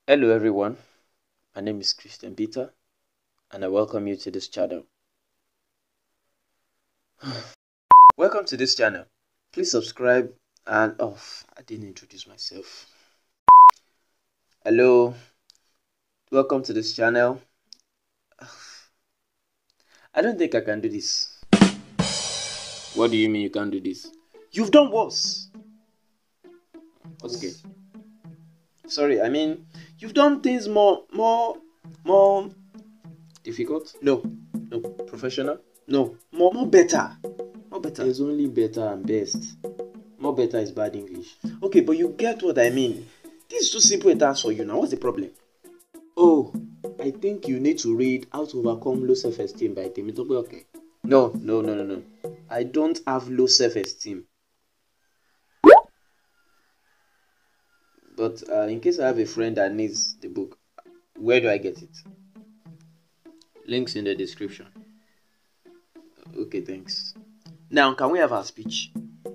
Hello everyone, my name is Christian Peter and I welcome you to this channel. Welcome to this channel. Please subscribe and I didn't introduce myself. Hello, welcome to this channel. I don't think I can do this. What do you mean you can't do this? You've done worse. Okay. Sorry, I mean you've done things more difficult. No, professional. No, more better. There's only better and best. More better is bad English. Okay, but you get what I mean. This is too simple a task for you now. What's the problem? Oh, I think you need to read How to Overcome Low Self-Esteem by Temitope. Okay. No. I don't have low self-esteem. But in case I have a friend that needs the book, where do I get it? Links in the description. Okay, thanks. Now, can we have our speech?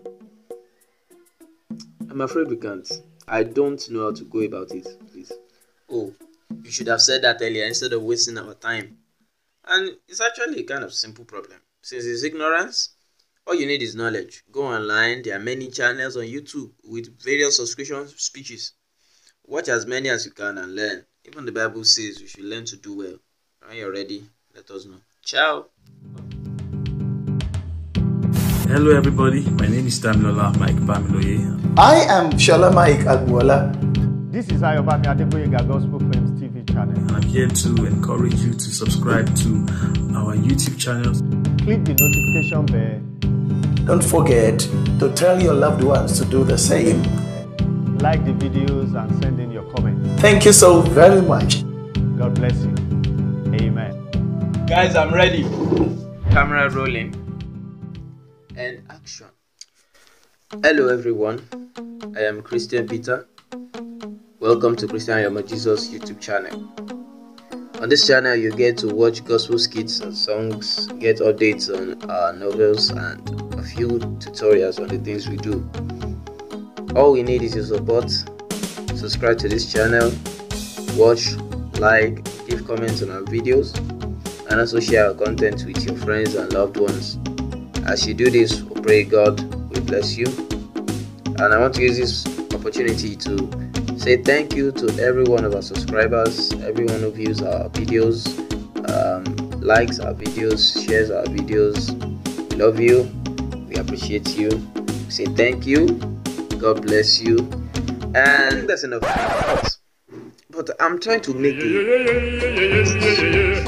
I'm afraid we can't. I don't know how to go about it, please. Oh, you should have said that earlier instead of wasting our time. And it's actually a kind of simple problem. Since it's ignorance, all you need is knowledge. Go online, there are many channels on YouTube with various subscription speeches. Watch as many as you can and learn. Even the Bible says you should learn to do well. When you're ready, let us know. Ciao. Hello everybody, my name is Damilola Mike Bamiloye. I am Shola Mike Agbola. This is Ayobami Adeboyega Gospel Films TV channel. And I'm here to encourage you to subscribe to our YouTube channel. Click the notification bell. Don't forget to tell your loved ones to do the same. Like the videos and send in your comments. Thank you so very much. God bless you. Amen. Guys, I'm ready. Camera rolling. And action. Hello everyone, I am Christian Peter. Welcome to Christian Yomo Jesus YouTube channel. On this channel you get to watch gospel skits and songs, get updates on our novels and a few tutorials on the things we do. All we need is your support. Subscribe to this channel, watch, like, give comments on our videos, and also share our content with your friends and loved ones. As you do this, we pray God will bless you. And I want to use this opportunity to say thank you to every one of our subscribers, everyone who views our videos, likes our videos, shares our videos. We love you. We appreciate you. We say thank you. God bless you. And that's enough. But I'm trying to make it.